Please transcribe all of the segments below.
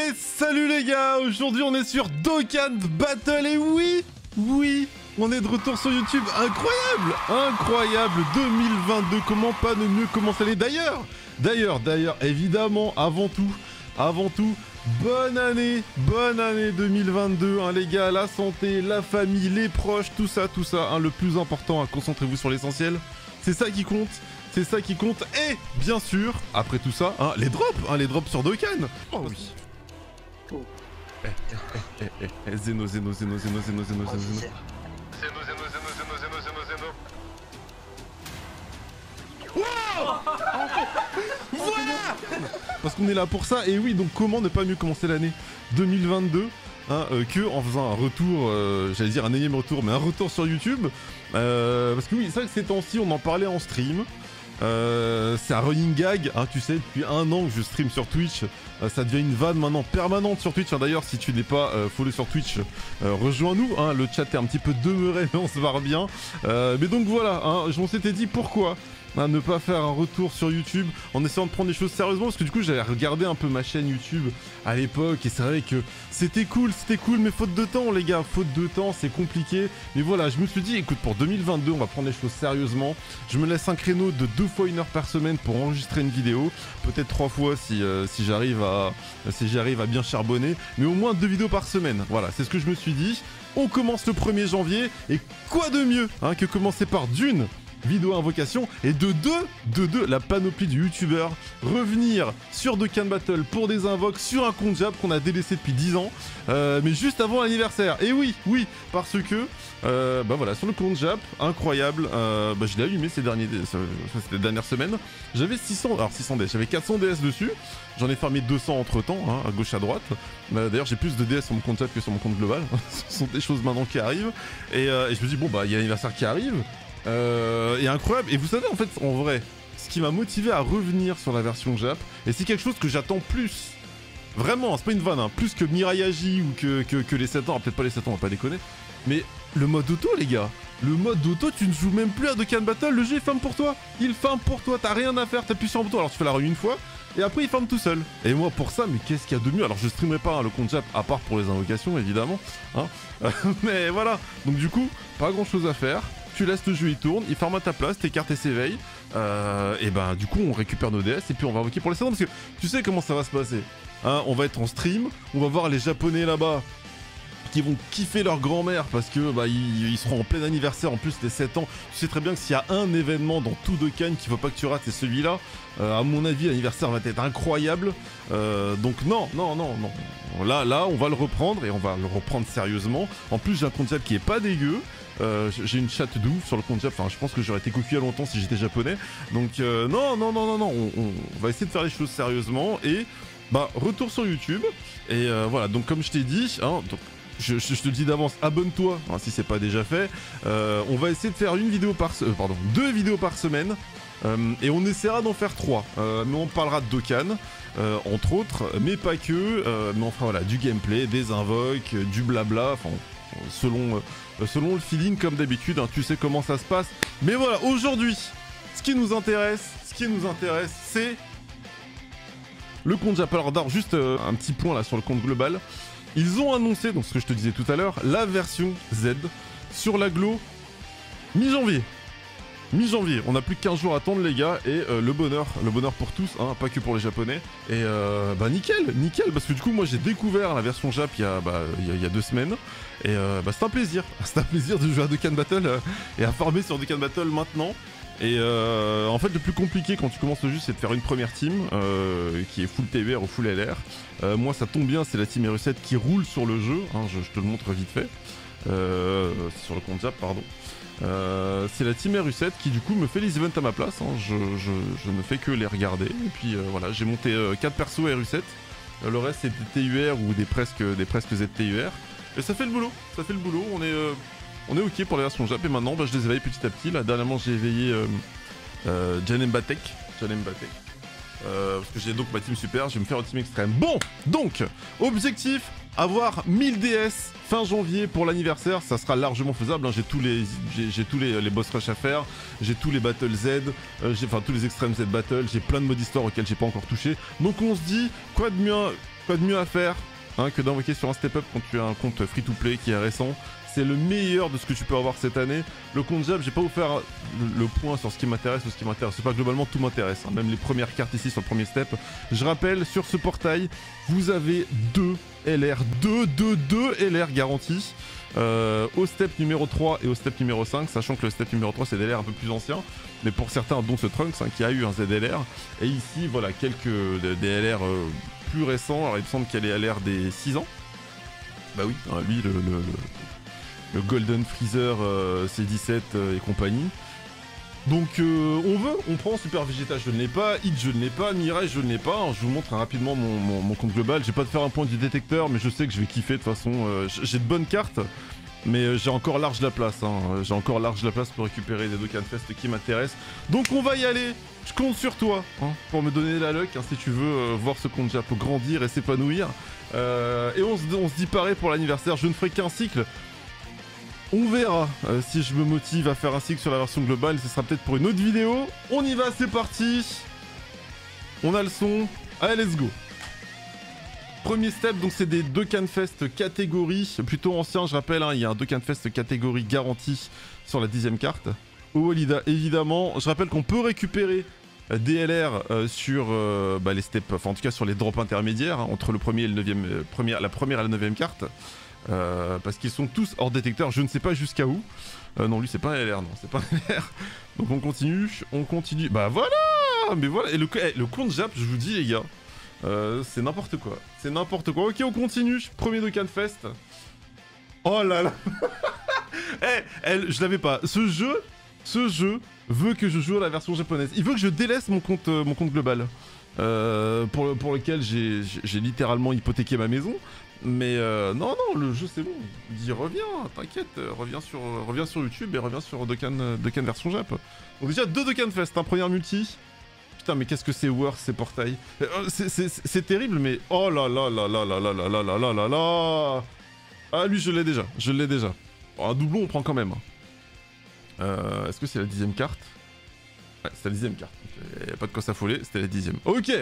Et salut les gars, aujourd'hui on est sur Dokkan Battle et oui, on est de retour sur YouTube, incroyable 2022, comment pas ne mieux commencer l'année. D'ailleurs, évidemment, avant tout, bonne année 2022, hein, les gars, la santé, la famille, les proches, tout ça, hein, le plus important, hein, concentrez-vous sur l'essentiel, c'est ça qui compte. Et bien sûr, après tout ça, hein, les drops sur Dokkan. Oh oui. Zeno. Voilà. Parce qu'on est là pour ça, et oui, donc comment ne pas mieux commencer l'année 2022 hein, que en faisant un retour, j'allais dire un énième retour, mais un retour sur YouTube. Parce que oui, c'est vrai que ces temps-ci, on en parlait en stream. C'est un running gag, hein, tu sais, depuis un an que je stream sur Twitch, ça devient une vanne maintenant permanente sur Twitch, hein, d'ailleurs si tu n'es pas follow sur Twitch, rejoins-nous, hein, le chat est un petit peu demeuré mais on se barre bien, mais donc voilà, hein, je m'en s'était dit pourquoi ne pas faire un retour sur YouTube en essayant de prendre les choses sérieusement, parce que du coup j'avais regardé un peu ma chaîne YouTube à l'époque et c'est vrai que c'était cool, mais faute de temps les gars, c'est compliqué, mais voilà, je me suis dit écoute, pour 2022 on va prendre les choses sérieusement, je me laisse un créneau de 2 fois 1 heure par semaine pour enregistrer une vidéo, peut-être 3 fois si j'arrive à bien charbonner, mais au moins 2 vidéos par semaine, voilà, c'est ce que je me suis dit. On commence le 1er janvier et quoi de mieux hein, que commencer par d'une vidéo invocation et de deux, la panoplie du youtubeur, revenir sur Dokkan Battle pour des invoques sur un compte Jap qu'on a délaissé depuis 10 ans, mais juste avant l'anniversaire. Et oui, parce que, bah voilà, sur le compte Jap, incroyable, je l'ai allumé ces dernières semaines, j'avais 600 DS, j'avais 400 DS dessus, j'en ai farmé 200 entre temps, hein, à gauche à droite, d'ailleurs j'ai plus de DS sur mon compte Jap que sur mon compte global, ce sont des choses maintenant qui arrivent, et je me dis bon bah il y a l'anniversaire qui arrive, et incroyable, et vous savez en fait en vrai ce qui m'a motivé à revenir sur la version Jap, et c'est quelque chose que j'attends plus, vraiment c'est pas une vanne, hein, plus que Mirai Agi ou que les 7 ans, peut-être pas les 7 ans on va pas déconner, mais le mode auto les gars, le mode auto, tu ne joues même plus à Dokkan Battle, le jeu il farm pour toi, t'as rien à faire, t'appuies sur un bouton, alors tu fais la run une fois et après il farm tout seul. Et moi pour ça, mais qu'est-ce qu'il y a de mieux? Alors je streamerai pas hein, le compte Jap à part pour les invocations évidemment, hein. Mais voilà, donc du coup, pas grand chose à faire. Tu laisses le jeu, il tourne, il farm à ta place, tes cartes s'éveillent, et ben du coup on récupère nos DS et puis on va invoquer pour les 7 ans, parce que tu sais comment ça va se passer, hein, on va être en stream, on va voir les japonais là-bas qui vont kiffer leur grand-mère parce que bah, ils seront en plein anniversaire en plus des 7 ans. Tu sais très bien que s'il y a un événement dans tout Dokkan qu'il faut pas que tu rates, c'est celui-là. À mon avis l'anniversaire va être incroyable, donc non, là on va le reprendre et on va le reprendre sérieusement. En plus j'ai un compte Jap qui est pas dégueu. J'ai une chatte de ouf sur le compte Jap, enfin je pense que j'aurais été cocu à longtemps si j'étais japonais, donc non, on va essayer de faire les choses sérieusement et bah retour sur YouTube, et voilà, donc comme je t'ai dit, hein, donc, je te le dis d'avance, abonne-toi hein, si c'est pas déjà fait, on va essayer de faire 2 vidéos par semaine, et on essaiera d'en faire 3, mais on parlera de Dokkan, entre autres, mais pas que, mais on fera voilà, du gameplay, des invoques, du blabla, enfin selon le feeling comme d'habitude, hein, tu sais comment ça se passe. Mais voilà, aujourd'hui, ce qui nous intéresse, c'est le compte Jap. Alors d'abord, juste un petit point là sur le compte global. Ils ont annoncé, donc ce que je te disais tout à l'heure, la version Z sur l'aglo mi-janvier. On n'a plus que 15 jours à attendre les gars, et le bonheur pour tous, hein, pas que pour les japonais. Et bah nickel, parce que du coup moi j'ai découvert la version Jap il y a 2 semaines, et bah c'est un plaisir de jouer à Dokkan Battle et à farmer sur Dokkan Battle maintenant. Et en fait le plus compliqué quand tu commences le jeu c'est de faire une première team qui est full TUR ou full LR. Moi ça tombe bien, c'est la team R7 qui roule sur le jeu, hein, je te le montre vite fait, sur le compte Jap pardon. C'est la team RU7 qui du coup me fait les events à ma place, hein. Je ne fais que les regarder, et puis voilà, j'ai monté 4 persos RU7, le reste c'est des TUR ou des presque ZTUR, et ça fait le boulot, on est ok pour la version Jap, et maintenant bah, je les éveille petit à petit. Là dernièrement j'ai éveillé Janem Batek, parce que j'ai donc ma team super, je vais me faire une team extrême. Bon, donc, objectif, avoir 1000 DS fin janvier pour l'anniversaire, ça sera largement faisable, hein. J'ai tous les boss rush à faire, j'ai tous les battle Z, tous les extrêmes Z battle, j'ai plein de mode histoire auxquels j'ai pas encore touché, donc on se dit, quoi de mieux Quoi de mieux à faire hein, que d'invoquer sur un step-up quand tu as un compte free-to-play qui est récent. C'est le meilleur de ce que tu peux avoir cette année. Le compte Jab, j'ai pas vous faire le point sur ce qui m'intéresse ou ce qui m'intéresse pas. Globalement, tout m'intéresse. Hein. Même les premières cartes ici sur le premier step. Je rappelle, sur ce portail, vous avez 2 LR. 2 LR garantis. Au step numéro 3 et au step numéro 5, sachant que le step numéro 3 c'est des LR un peu plus anciens, mais pour certains dont ce Trunks hein, qui a eu un ZLR, et ici voilà quelques des LR plus récents, alors il me semble qu'il y a les LR des 6 ans, bah oui, hein, lui le Golden Freezer C17 et compagnie. Donc on prend Super Vegeta, je ne l'ai pas, Hit je ne l'ai pas, Mirage je ne l'ai pas, je vous montre rapidement mon compte global, je vais pas te faire un point du détecteur mais je sais que je vais kiffer de toute façon, j'ai de bonnes cartes mais j'ai encore large la place, hein. J'ai encore large la place pour récupérer des Dokkan Fest qui m'intéressent, donc on va y aller, je compte sur toi hein, pour me donner la luck hein, si tu veux voir ce compte Jap grandir et s'épanouir, et on se dit pareil pour l'anniversaire, je ne ferai qu'un cycle. On verra si je me motive à faire un cycle sur la version globale, ce sera peut-être pour une autre vidéo. On y va, c'est parti. On a le son. Allez, let's go. Premier step, donc c'est des Dokkan Fest catégorie, plutôt ancien, je rappelle, hein, il y a un Dokkan Fest catégorie garantie sur la 10ème carte. Au Walida, évidemment, je rappelle qu'on peut récupérer des LR sur les steps, enfin en tout cas sur les drops intermédiaires, hein, entre le premier et le 9ème, la première et la 9ème carte. Parce qu'ils sont tous hors détecteur, je ne sais pas jusqu'à où. Non, lui c'est pas un LR, non, c'est pas un LR. Donc on continue. Bah voilà. Mais voilà, et le compte Jap, je vous dis les gars, c'est n'importe quoi. C'est n'importe quoi. Ok, on continue. Premier Dokkan Fest. Oh là là. Je l'avais pas. Ce jeu veut que je joue à la version japonaise. Il veut que je délaisse mon compte global. Pour lequel j'ai littéralement hypothéqué ma maison. Mais non, le jeu c'est bon. Il dit reviens, t'inquiète, reviens sur YouTube et reviens sur Dokkan version Jap. Donc déjà 2 Dokkan Fest, un premier multi. Putain, mais qu'est-ce que c'est worse ces portails. C'est terrible, mais oh là là là là là là là là là là là là. Ah lui je l'ai déjà. Bon, un doublon on prend quand même. Est-ce que c'est la 10ème carte? Ouais, c'était la 10ème carte. Donc, y a pas de quoi s'affoler, c'était la 10ème.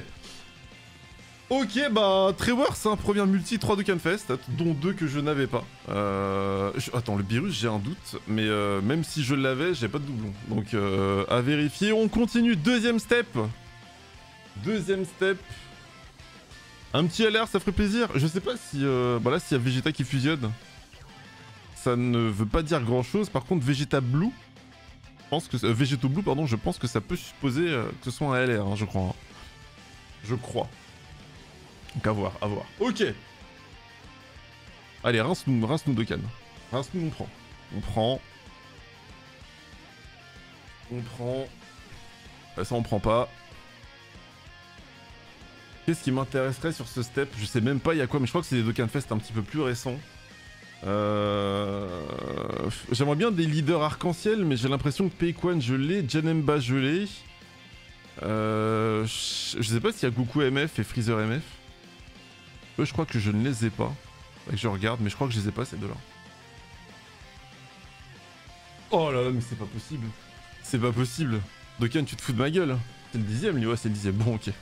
Ok, bah Trevor, c'est un premier multi 3 Dokkan Fest, dont 2 que je n'avais pas. Attends, le Beerus, j'ai un doute, mais même si je l'avais, j'ai pas de doublon. Donc à vérifier, on continue, deuxième step. Un petit LR, ça ferait plaisir. Je sais pas si, là, s'il y a Vegeta qui fusionne. Ça ne veut pas dire grand chose, par contre Vegeta Blue, je pense que... Vegeto Blue, pardon, je pense que ça peut supposer que ce soit un LR, hein, je crois. Je crois. Donc à voir. Ok. Allez, rince-nous Dokkan. Rince-nous, on prend. Ça on prend pas. Qu'est-ce qui m'intéresserait sur ce step? Je sais même pas il y a quoi, mais je crois que c'est des Dokkan Fest un petit peu plus récents. J'aimerais bien des leaders arc-en-ciel, mais j'ai l'impression que Peikwan je l'ai, Janemba je l'ai. Je sais pas s'il y a Goku MF et Freezer MF. Eux, je crois que je ne les ai pas. Faudrait que je regarde, mais je crois que je les ai pas ces deux-là. Oh là là, mais c'est pas possible. C'est pas possible. Dokkan, tu te fous de ma gueule. C'est le 10ème, lui, ouais, c'est le 10ème. Bon, ok.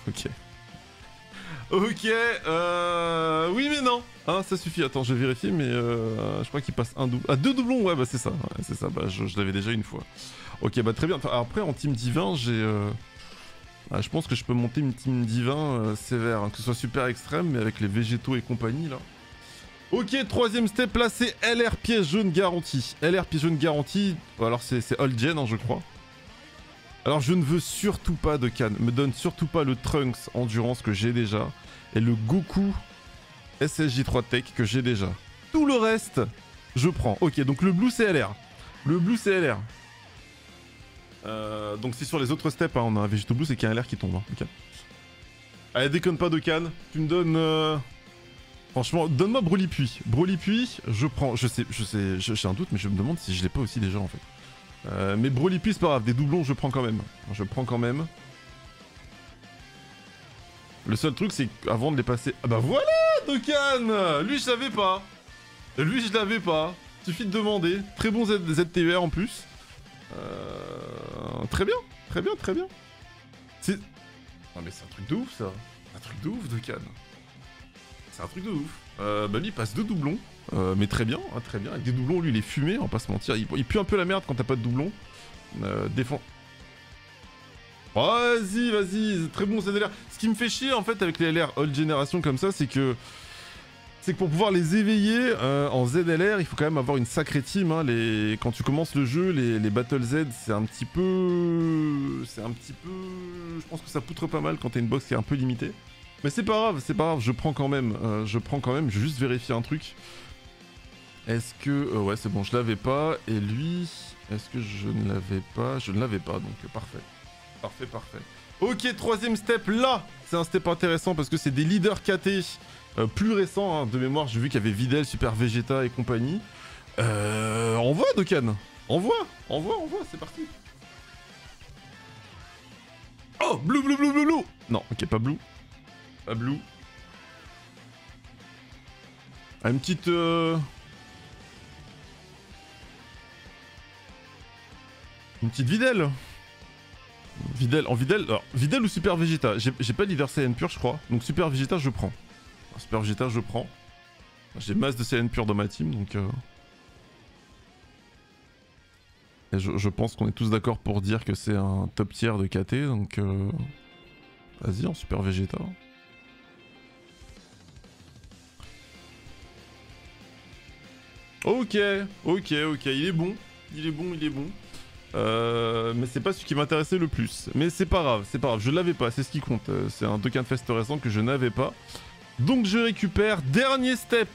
Oui, mais non. Hein, ça suffit. Attends, je vais vérifier, mais je crois qu'il passe un doublon. Ah, 2 doublons, ouais, bah c'est ça. Ouais, c'est ça, bah je l'avais déjà une fois. Ok, bah très bien. Enfin, après, en team divin, j'ai... je pense que je peux monter une team divin sévère, hein, que ce soit super extrême, mais avec les végétaux et compagnie, là. Ok, troisième step, là, c'est LR pièce jaune garantie. LR pièce jaune garantie, alors c'est Old Gen, hein, je crois. Alors, je ne veux surtout pas de Dokkan. Me donne surtout pas le Trunks Endurance que j'ai déjà. Et le Goku SSJ3 Tech que j'ai déjà. Tout le reste, je prends. Ok, donc le Blue CLR. Donc c'est sur les autres steps, hein, on a un Vegeto Blue, c'est qu'il y a un LR qui tombe. Hein. Okay. Allez, déconne pas Dokkan. Tu me donnes... Franchement, donne-moi Broly Puits. Broly Puits, je prends. Je sais, j'ai un doute, mais je me demande si je l'ai pas aussi déjà en fait. Mais Broly Puits, c'est pas grave, des doublons, je prends quand même. Le seul truc, c'est qu'avant de les passer... Ah bah voilà, Dokkan. Lui, je l'avais pas. Suffit de demander. Très bon ZTUR en plus. Très bien. C'est... Non mais c'est un truc de ouf, ça. Un truc de ouf, Dokkan. C'est un truc de ouf. Bah lui il passe 2 doublons. Mais très bien, hein, très bien. Avec des doublons, lui il est fumé, on va pas se mentir. Il pue un peu la merde quand t'as pas de doublons. Défend. Vas-y, vas-y, très bon ZLR. Ce qui me fait chier en fait avec les LR old generation comme ça, c'est que pour pouvoir les éveiller en ZLR, il faut quand même avoir une sacrée team. Hein. Quand tu commences le jeu, les Battle Z, c'est un petit peu... Je pense que ça poutre pas mal quand t'as une box qui est un peu limitée. Mais c'est pas grave, je prends quand même. Je vais juste vérifier un truc. Est-ce que... ouais, c'est bon, je l'avais pas. Et lui, est-ce que je ne l'avais pas? Je ne l'avais pas, donc parfait. Parfait. Ok, 3ème step, là, c'est un step intéressant parce que c'est des leaders KT plus récents. Hein. De mémoire, j'ai vu qu'il y avait Videl, Super Vegeta et compagnie. Envoie, Dokkan. Envoie, c'est parti. Oh, blue. Non, ok, pas blue. Pas blue. Ah, une petite... Une petite Videl. Alors, Videl ou Super Vegeta? J'ai pas leader Saiyan pur, je crois. Donc Super Vegeta, je prends. Alors, Super Vegeta, je prends. J'ai masse de Saiyan pur dans ma team, donc... Et je pense qu'on est tous d'accord pour dire que c'est un top tier de KT, donc... Vas-y, en Super Vegeta. Ok, il est bon. Mais c'est pas celui qui m'intéressait le plus. Mais c'est pas grave, je l'avais pas, c'est ce qui compte. C'est un Dokkan Fest récent que je n'avais pas. Donc je récupère, dernier step.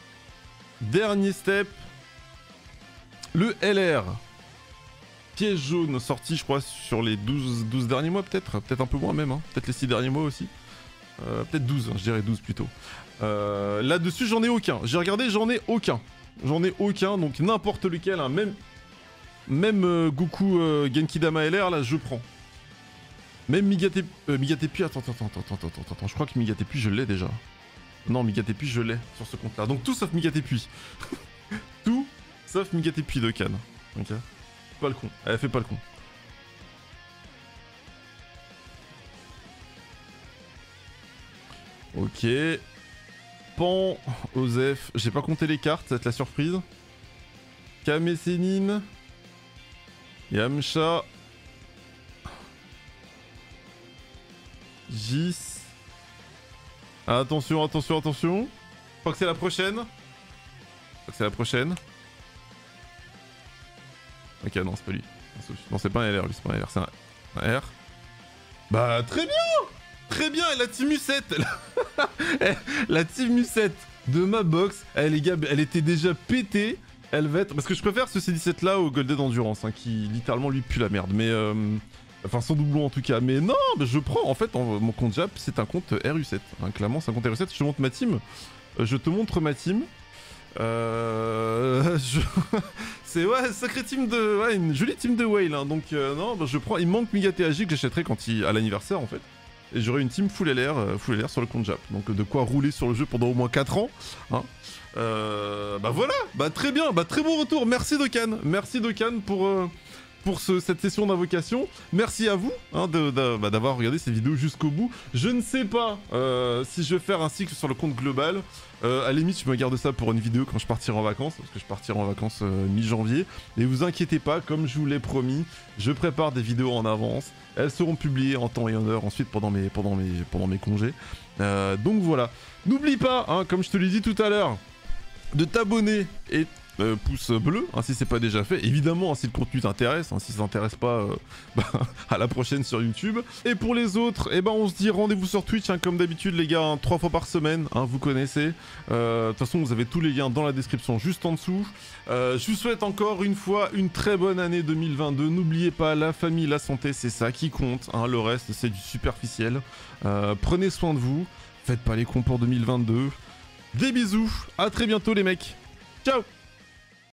Le LR. Piège jaune sorti, je crois, sur les 12 derniers mois peut-être. Peut-être un peu moins même, hein. Peut-être les 6 derniers mois aussi. Peut-être 12, hein, je dirais 12 plutôt. Là-dessus, j'en ai aucun. J'ai regardé, j'en ai aucun. Donc n'importe lequel, hein, même Goku Genki Dama LR, là, je prends. Même Migatepi, attends, je crois que Migatepi, je l'ai déjà. Non, Migatepi, je l'ai sur ce compte-là. Donc tout sauf Migatepi. Tout sauf Migatepi de Cannes. Ok. Pas le con. Elle fait pas le con. Ok. Pan, Osef. J'ai pas compté les cartes, ça va être la surprise. Kame Sennin. Yamcha. Gis. Attention. Je crois que c'est la prochaine. Ok, non, c'est pas lui. Non, c'est pas un LR, lui, c'est pas un LR, c'est un R. Bah, très bien, et la team U7 la team U7 de ma box, les gars, elle était déjà pétée. Elle va être... Parce que je préfère ce C17 là au Golden Endurance, hein, qui littéralement lui pue la merde. Mais... Enfin, sans doublon en tout cas. Mais non, je prends, en fait, mon compte Jap, c'est un compte RU7. Hein, clairement, c'est un compte RU7. Je te montre ma team. C'est ouais, sacrée team de... Ouais, une jolie team de whale, hein. Donc non, je prends... Il me manque Migateaji que j'achèterai à l'anniversaire en fait. Et j'aurai une team full LR sur le compte Jap. Donc de quoi rouler sur le jeu pendant au moins 4 ans. Hein. Bah voilà, bah très bien, bah très bon retour. Merci Dokkan pour cette session d'invocation. Merci à vous hein, d'avoir regardé ces vidéos jusqu'au bout. Je ne sais pas si je vais faire un cycle sur le compte global. À la limite, je me garde ça pour une vidéo quand je partirai en vacances, parce que je partirai en vacances mi-janvier. Et vous inquiétez pas, comme je vous l'ai promis, je prépare des vidéos en avance. Elles seront publiées en temps et en heure ensuite pendant mes congés. Donc voilà. N'oublie pas, hein, comme je te l'ai dit tout à l'heure, de t'abonner et pouce bleu, hein, si c'est pas déjà fait. Évidemment, hein, si le contenu t'intéresse, hein, si ça t'intéresse pas, à la prochaine sur YouTube. Et pour les autres, eh ben, on se dit rendez-vous sur Twitch, hein, comme d'habitude les gars, hein, 3 fois par semaine, hein, vous connaissez. De toute façon, vous avez tous les liens dans la description juste en dessous. Je vous souhaite encore une fois une très bonne année 2022. N'oubliez pas, la famille, la santé, c'est ça qui compte. Hein, le reste, c'est du superficiel. Prenez soin de vous. Faites pas les cons pour 2022. Des bisous. À très bientôt les mecs. Ciao.